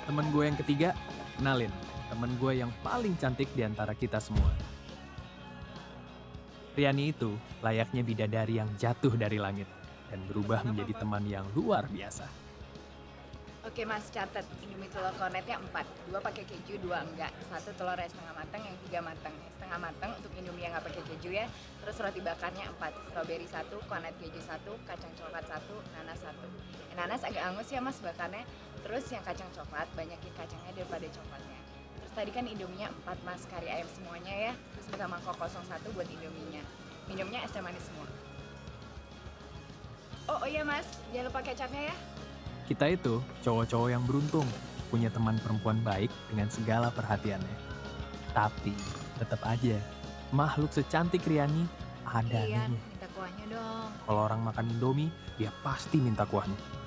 Temen gue yang ketiga, kenalin, temen gue yang paling cantik di antara kita semua. Riani itu layaknya bidadari yang jatuh dari langit dan berubah menjadi teman yang luar biasa. Oke mas, catat. Indomie telur kornetnya 4. 2 pakai keju, 2 enggak. 1 telur setengah matang, yang 3 matang. Setengah matang untuk Indomie yang nggak pakai keju ya. Terus roti bakarnya 4. Strawberry 1, kornet keju 1, kacang coklat 1, nanas 1. Nanas agak angus ya mas bakarnya. Terus yang kacang coklat, banyakin kacangnya daripada coklatnya. Terus tadi kan Indominya 4 mas, kari ayam semuanya ya. Terus minta mangkok 01 buat Indominya. Minumnya es teh manis semua. Oh iya mas, jangan lupa kecapnya ya. Kita itu cowok-cowok yang beruntung, punya teman perempuan baik dengan segala perhatiannya. Tapi tetap aja, makhluk secantik Riani ada Iya, anehnya. minta kuahnya dong. Kalau orang makan Indomie, dia pasti minta kuahnya.